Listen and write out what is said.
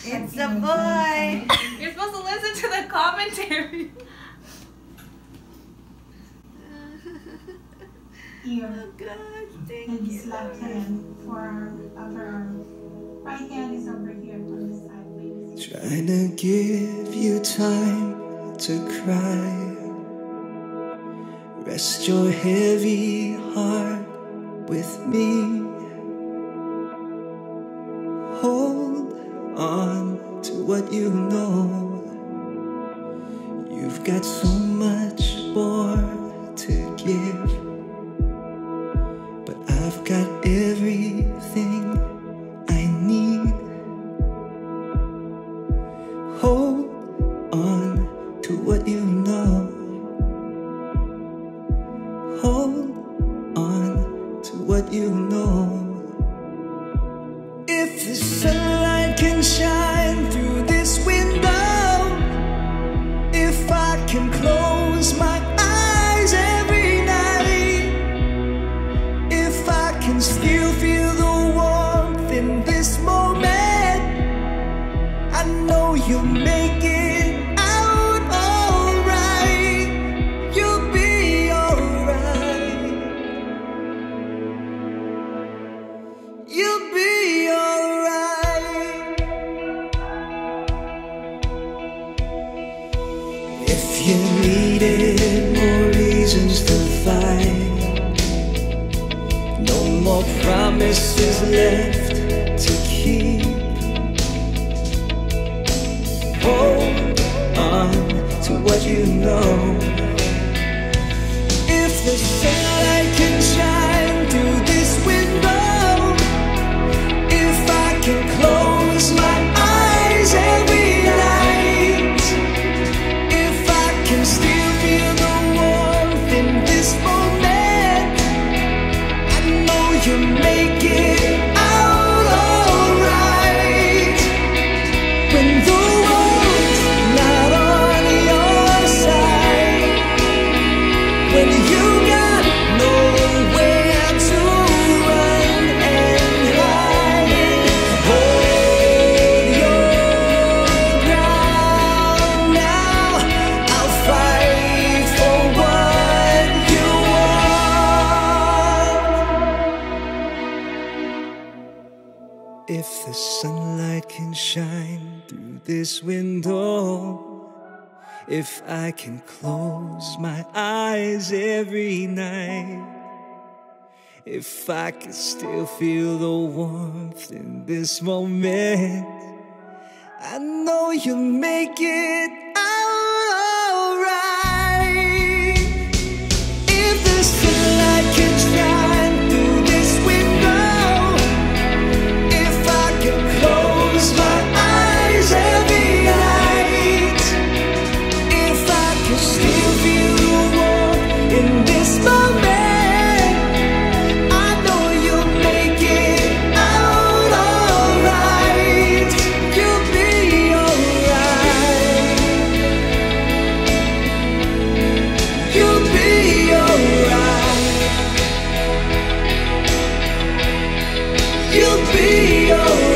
It's a boy. You're supposed to listen to the commentary. Ear. Oh God, thank And you. his left hand for our upper arm. Right hand is over here on this side, please. Trying to give you time to cry. Rest your heavy heart with me. Hold on to what you know. You've got so much more to give, but I've got everything I need. Hold on to what you know. Hold on to what you know. If the sunlight can shine through this window, if I can close my eyes every night, if I can still feel the warmth in this moment, I know you'll make it out alright. You'll be alright. You'll be alright. If you needed more reasons to fight, no more promises left to keep. Hold on to what you know. If the sunlight can shine through this window, if I can close my eyes every night, if I can still feel the warmth in this moment, I know you'll make it out alright. When the world's not on your side, when you got nowhere to run and hide, hold your ground now. I'll fight for what you want. If the sunlight can shine through this window, if I can close my eyes every night, if I can still feel the warmth in this moment, I know you'll make it out alright. If the sunlight can shine through this window, if I can close my eyes every night, if I can still feel the warmth in this moment, I know you'll make it out alright. You'll be alright. You'll be alright. You'll be alright.